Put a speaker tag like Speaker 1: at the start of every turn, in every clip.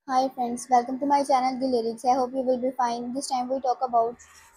Speaker 1: Hi friends, welcome to my channel The Lyrics. I hope you will be fine. This time we talk about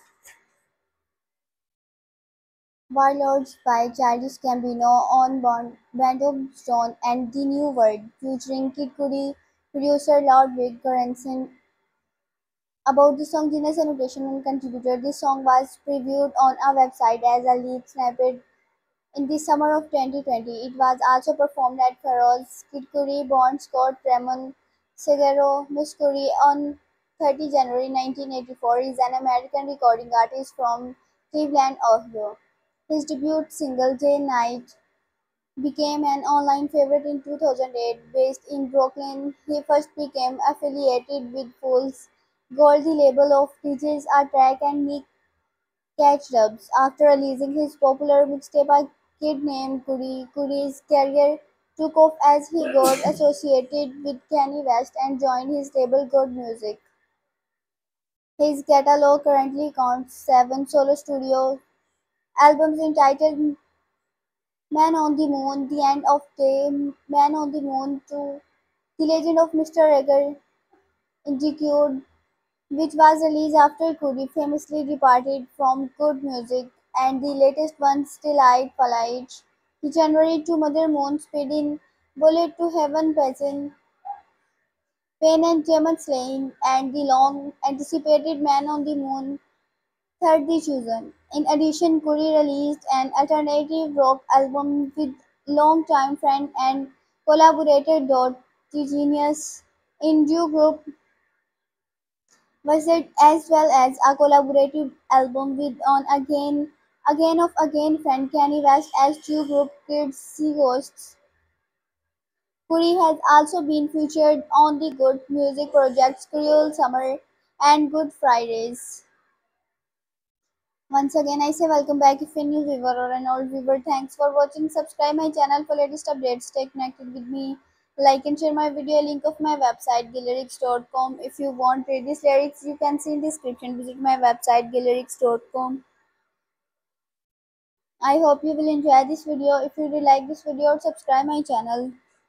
Speaker 1: Warlords by Childish Gambino on Bando Stone and The New World, featuring Kid Cudi, producer Ludwig Göransson. About the song Genius Annotation and contributor, this song was previewed on a website as a lead snippet in the summer of 2020. It was also performed at Pharrell's Kid Cudi, Bon Scott, Ramon Seguero. Miss Cudi on 30 January 1984 is an American recording artist from Cleveland, Ohio. His debut single "Day Night" became an online favorite in 2008. Based in Brooklyn, he first became affiliated with Fool's Gold, the label of DJs A-Trak and Nick Catch Dubs. After releasing his popular mixtape A Kid Named Cudi, Cudi's career took off as he got associated with Kanye West and joined his label Good Music. His catalog currently counts 7 solo studio albums entitled Man on the Moon, The End of Day, Man on the Moon 2, The Legend of Mr. Egger, Indicure, which was released after Cudi famously departed from Good Music, and the latest one, Still I'd Flight, the January to Mother Moon Speeding, Bullet to Heaven Peasant, Pain and Demon Slaying, and the long anticipated Man on the Moon, Third the Chosen. In addition, Cudi released an alternative rock album with longtime friend and collaborator Dot the Genius Indie group was it as well as a collaborative album with on Again friend Kanye West as two group Kids See Ghosts. Puri has also been featured on the Good Music projects Cruel Summer and Good Fridays. Once again I say welcome back if you're a new viewer or an old viewer. Thanks for watching. Subscribe my channel for latest updates. Stay connected with me. Like and share my video. Link of my website gillyrics.com. If you want read these lyrics, you can see in description. Visit my website gillyrics.com. I hope you will enjoy this video. If you really like this video, subscribe my channel.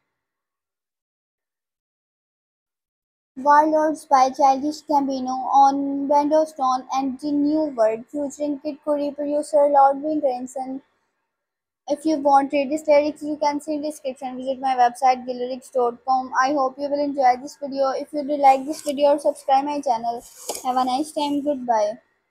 Speaker 1: Warlords by Childish Gambino on Bando Stone and The New World, featuring Kid Cudi, producer Ludwig Göransson. If you want read these lyrics, you can see in description. Visit my website gillyrics.com. I hope you will enjoy this video. If you do like this video, subscribe my channel. Have a nice time. Goodbye.